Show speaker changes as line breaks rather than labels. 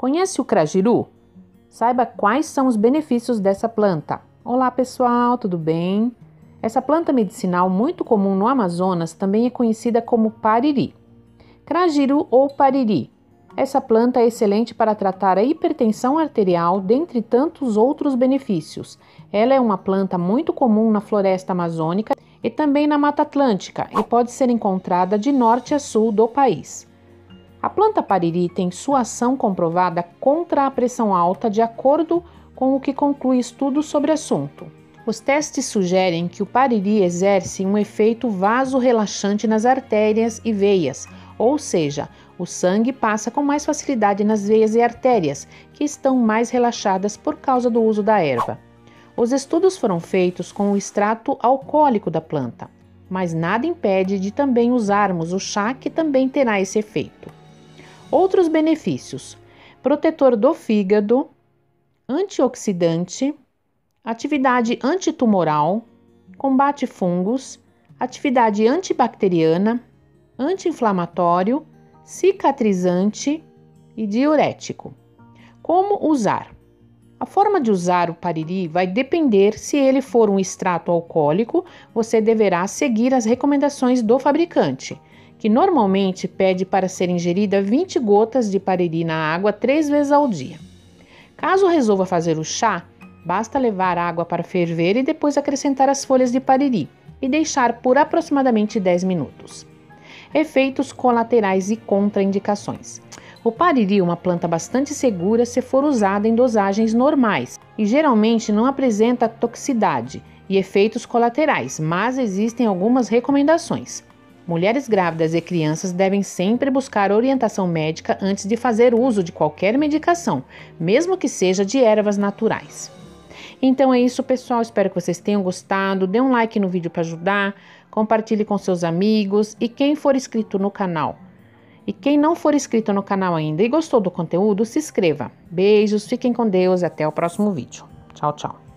Conhece o crajiru? Saiba quais são os benefícios dessa planta. Olá pessoal, tudo bem? Essa planta medicinal muito comum no Amazonas também é conhecida como pariri. Crajiru ou pariri. Essa planta é excelente para tratar a hipertensão arterial, dentre tantos outros benefícios. Ela é uma planta muito comum na floresta amazônica e também na Mata Atlântica e pode ser encontrada de norte a sul do país. A planta pariri tem sua ação comprovada contra a pressão alta de acordo com o que conclui estudos sobre o assunto. Os testes sugerem que o pariri exerce um efeito vasorrelaxante nas artérias e veias, ou seja, o sangue passa com mais facilidade nas veias e artérias, que estão mais relaxadas por causa do uso da erva. Os estudos foram feitos com o extrato alcoólico da planta, mas nada impede de também usarmos o chá, que também terá esse efeito. Outros benefícios: protetor do fígado, antioxidante, atividade antitumoral, combate fungos, atividade antibacteriana, anti-inflamatório, cicatrizante e diurético. Como usar? A forma de usar o pariri vai depender. Se ele for um extrato alcoólico, você deverá seguir as recomendações do fabricante, que normalmente pede para ser ingerida 20 gotas de pariri na água 3 vezes ao dia. Caso resolva fazer o chá, basta levar água para ferver e depois acrescentar as folhas de pariri e deixar por aproximadamente 10 minutos. Efeitos colaterais e contraindicações. O pariri é uma planta bastante segura se for usada em dosagens normais e geralmente não apresenta toxicidade e efeitos colaterais, mas existem algumas recomendações. Mulheres grávidas e crianças devem sempre buscar orientação médica antes de fazer uso de qualquer medicação, mesmo que seja de ervas naturais. Então é isso, pessoal. Espero que vocês tenham gostado. Dê um like no vídeo para ajudar, compartilhe com seus amigos e quem for inscrito no canal. E quem não for inscrito no canal ainda e gostou do conteúdo, se inscreva. Beijos, fiquem com Deus e até o próximo vídeo. Tchau, tchau.